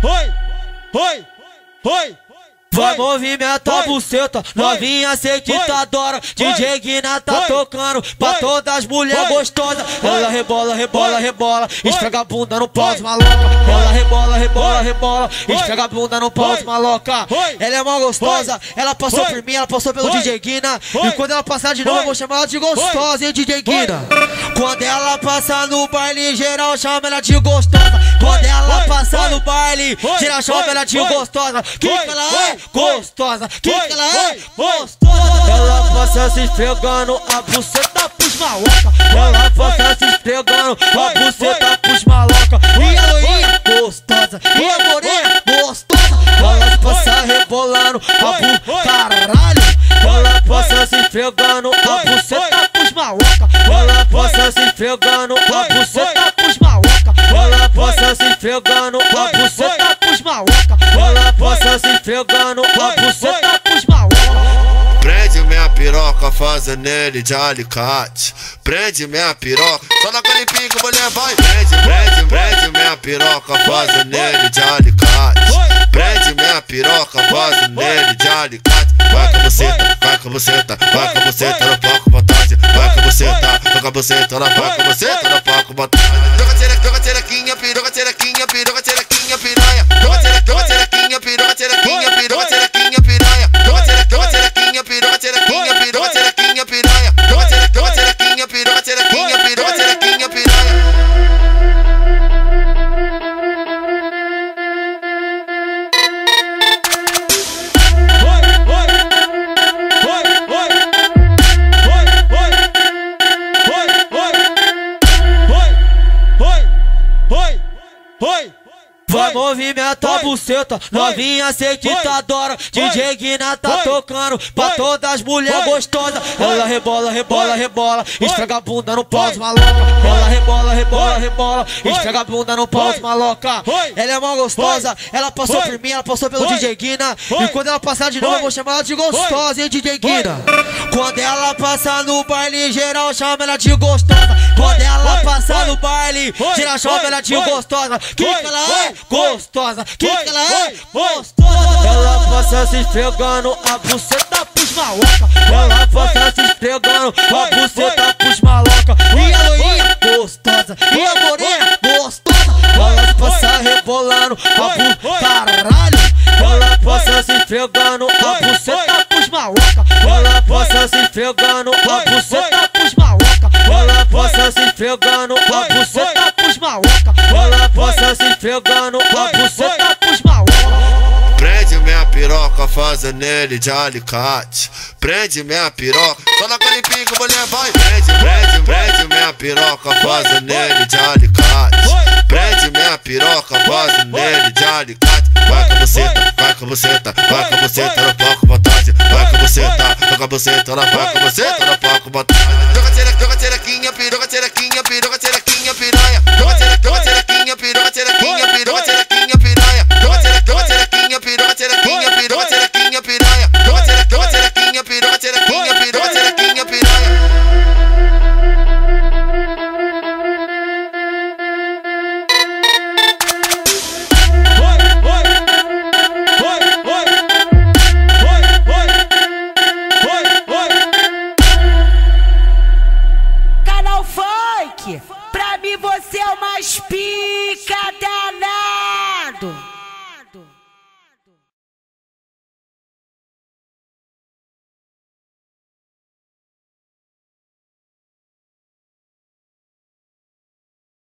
Vai movimentar a buceta, novinha cê que tá adora. DJ Guina tá tocando pra todas as mulheres gostosas. Ela rebola, rebola, rebola, esfrega a bunda no pau de maloca. Ela rebola, rebola, rebola, esfrega a bunda no pau de maloca. Ela é mó gostosa, ela passou por mim, ela passou pelo DJ Guina. E quando ela passar de novo eu vou chamar ela de gostosa, hein, DJ Guina. Quando ela passar no baile, geral chama ela de gostosa. Quando ela passar no baile, geral chama ela de gostosa. Que ela é? Gostosa, que ela é? Gostosa. Ela passa se esfregando a buceta pros maloca. Ela passa se esfregando a buceta pros maloca. E a loirinha gostosa, e a morena gostosa. Ela passa rebolando a caralho. Ela passa se esfregando a buceta pros maloca. Ela passa se esfregando a buceta pros maloca. Ela passa se esfregando a buceta pros maloca. Ela passa se esfregando a buceta pros maloca. Prende minha piroca, fazer nele de alicate. Prende minha piroca, só na limpinha que mulher vai. Prende minha piroca, fazer nele de alicate. Prende minha piroca, fazer nele de alicate. Vai com a buceta, vai com a buceta, vai com a buceta no pau com vontade. Vai com a buceta, toca a buceta, ela vai com a buceta no pau com vontade. Toca tcherequinha, piroca tcherequinha, piroca tcherequinha, piranha. Toca tcherequinha, piroca tcherequinha, piroca tcherequinha, piranha. Toca tcherequinha, piroca tcherequinha, piroca tcherequinha, piranha. Toca tcherequinha, piroca tcherequinha, piroca tcherequinha, piranha. Vai movimentar a buceta, novinha cê que tá adora. DJ Guina tá tocando pra todas as mulheres gostosas. Ela rebola, rebola, rebola, esfrega a bunda no pau de maloca. Ela rebola, rebola, rebola, esfrega a bunda no pau de maloca. Ela é mó gostosa, ela passou por mim, ela passou pelo DJ Guina. E quando ela passar de novo eu vou chamar ela de gostosa, hein, DJ Guina. Quando ela passar no baile, geral chama ela de gostosa. Quando ela passar no baile, geral chama ela de gostosa. Que ela é? Gostosa, que ela é? Gostosa. Ela passa se esfregando a buceta pros maloca. Ela passa se esfregando a buceta pros maloca. E a loirinha gostosa, e a morena gostosa. Ela passa rebolando a caralho. Ela passa se esfregando a buceta pros maloca. Ela passa se esfregando a buceta pros maloca. Ela passa se esfregando a buceta pros maloca. Ela passa se esfregando a buceta pros maloca. Prende minha piroca, fazer nele de alicate. Prende minha piroca, só na limpinha que mulher vai. Prende minha piroca, fazer nele de alicate. Prende minha piroca, fazer nele de alicate. Vai com a buceta, vai com a buceta, vai com a buceta no pau com vontade. Vai com a buceta, toca a buceta, ela vai com a buceta no pau com vontade. Toca tcherequinha, piroca tcherequinha, piroca tcherequinha, piranha.